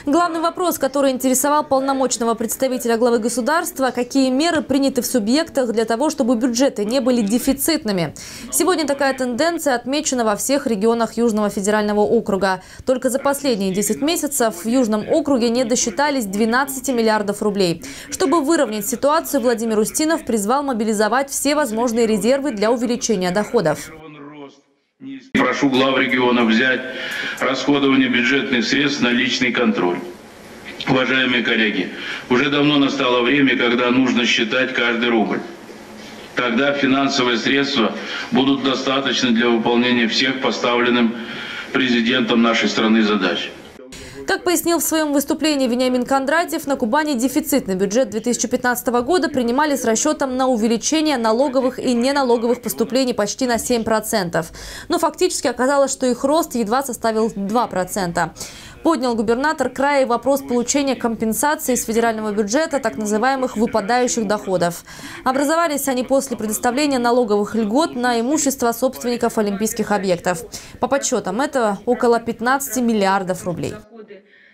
Главный вопрос, который интересовал полномочного представителя главы государства – какие меры приняты в субъектах для того, чтобы бюджеты не были дефицитными. Сегодня такая тенденция отмечена во всех регионах Южного федерального округа. Только за последние 10 месяцев в Южном округе не досчитались 12 миллиардов рублей. Чтобы выровнять ситуацию, Владимир Устинов призвал мобилизовать все возможные резервы для увеличения доходов. Прошу глав регионов взять расходование бюджетных средств на личный контроль. Уважаемые коллеги, уже давно настало время, когда нужно считать каждый рубль. Тогда финансовые средства будут достаточны для выполнения всех поставленным президентом нашей страны задач. Как пояснил в своем выступлении Вениамин Кондратьев, на Кубани дефицитный бюджет 2015 года принимали с расчетом на увеличение налоговых и неналоговых поступлений почти на 7%. Но фактически оказалось, что их рост едва составил 2%. Поднял губернатор края вопрос получения компенсации из федерального бюджета так называемых выпадающих доходов. Образовались они после предоставления налоговых льгот на имущество собственников олимпийских объектов. По подсчетам, это около 15 миллиардов рублей.